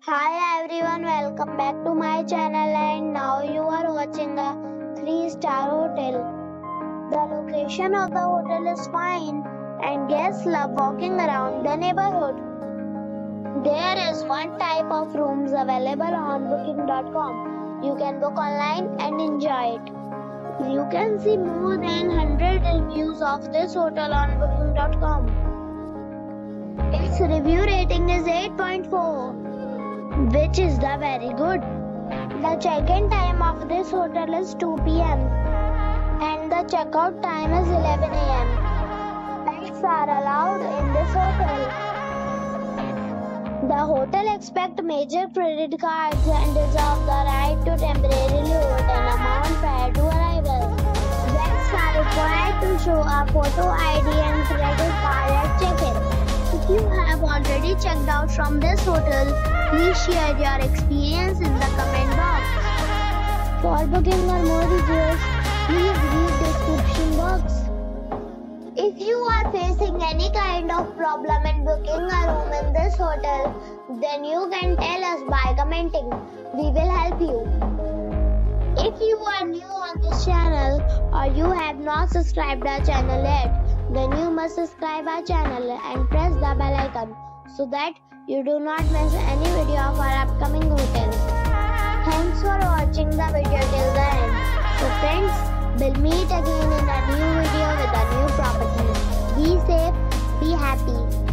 Hi everyone, welcome back to my channel and now you are watching a 3-star hotel. The location of the hotel is fine and guests love walking around the neighborhood. There is one type of rooms available on booking.com. You can book online and enjoy it. You can see more than 100 reviews of this hotel on booking.com. Its review rating is 8.4. which is the very good. The check-in time of this hotel is 2 p.m. and the checkout time is 11 a.m. Pets are allowed in this hotel. The hotel accepts major credit cards and reserves the right to temporarily hold an amount prior to arrival. Guests are required to show a photo ID and credit card at check-in. If you have already checked out from this hotel, please share your experience in the comment box. For booking or more details, please read description box. If you are facing any kind of problem in booking a room in this hotel, then you can tell us by commenting. We will help you. If you are new on this channel or you have not subscribed our channel yet, then you must subscribe our channel and press the bell icon so that you do not miss any video of our upcoming hotel. Thanks for watching the video till the end. So friends, we'll meet again in a new video with a new property. Be safe, be happy.